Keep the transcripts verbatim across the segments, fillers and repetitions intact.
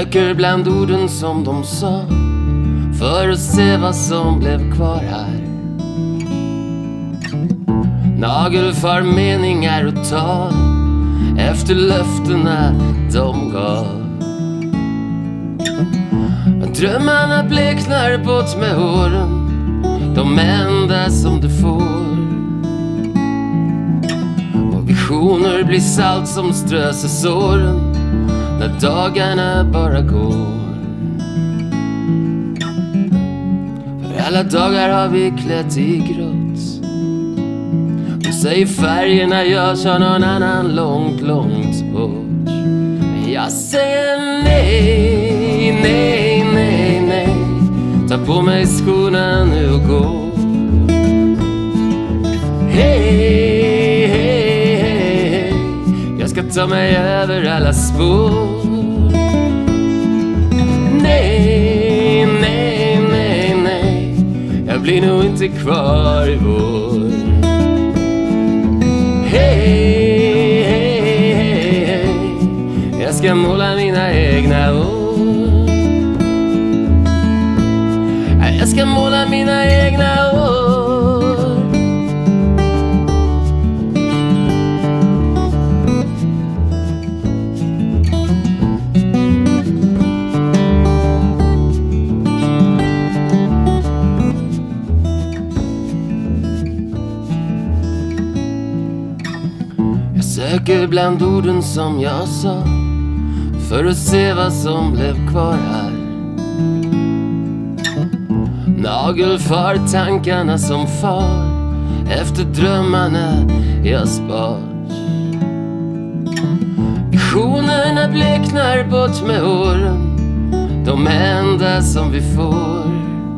söker bland orden som de sa, för att se vad som blev kvar här. Nagelfar meningar och tal efter löftena de gav. Men drömmarna bleknar bort med åren, de enda som du får. Och visioner blir salt som strös i såren när dagarna bara går. För alla dagar har vi klätt i grått. De säger färgerna görs av någon annan långt, långt bort. Men jag säger nej, nej, nej, nej. Ta på mig skorna nu och gå. Hej, hej, hej. Jag ska ta mig över alla spår. Nej, nej, nej, nej. Jag blir nog inte kvar i vår. Hej, hej, hej, hej. Jag ska måla mina egna ord. Jag ska måla mina egna ord. Jag söker bland orden som jag sa, för att se vad som blev kvar här. Nagelfar tankarna som far efter drömmarna jag spart. Visionerna bleknar bort med åren, de enda som vi får.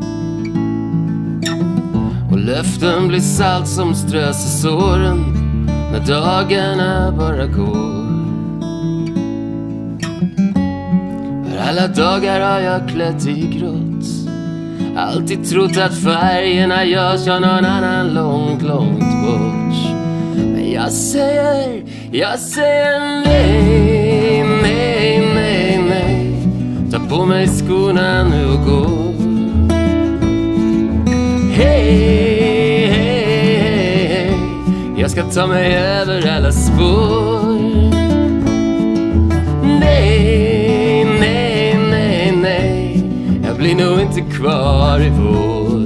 Och löften blir salt som strös i såren när dagarna bara går. För alla dagar har jag klätt i grått. Alltid trott att färgerna görs av någon annan långt, långt bort. Men jag säger, jag säger nej, nej, nej, nej. Ta på mig skorna nu och gå. Hej, hej, hej. Jag ska ta mig över alla spår. Nej, nej, nej, nej. Jag blir nog inte kvar i vår.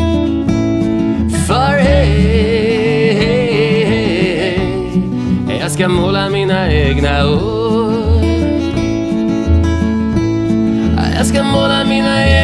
För hej, hej, hej, hej. Jag ska måla mina egna ord. Jag ska måla mina egna